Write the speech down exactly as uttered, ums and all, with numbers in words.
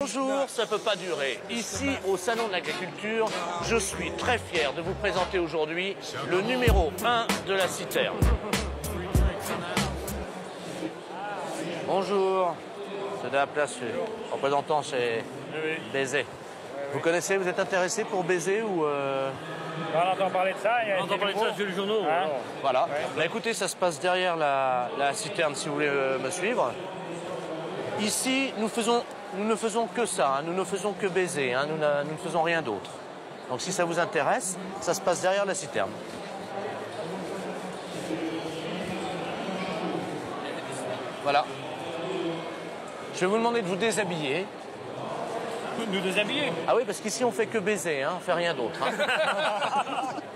Bonjour, ça peut pas durer. Ici, au Salon de l'Agriculture, je suis très fier de vous présenter aujourd'hui le numéro un de la citerne. Bonjour, c'est de la place, représentant chez Baiser. Vous connaissez, vous êtes intéressé pour Baiser ou... Euh... On entend parler de ça. On entend parler de ça sur les journaux. Hein, voilà. Ouais. Bah, écoutez, ça se passe derrière la, la citerne, si vous voulez euh, me suivre. Ici, nous, faisons, nous ne faisons que ça, hein, nous ne faisons que Baiser, hein, nous, nous ne faisons rien d'autre. Donc si ça vous intéresse, ça se passe derrière la citerne. Voilà. Je vais vous demander de vous déshabiller. Nous déshabiller? Ah oui, parce qu'ici on fait que Baiser, hein, on fait rien d'autre. Hein.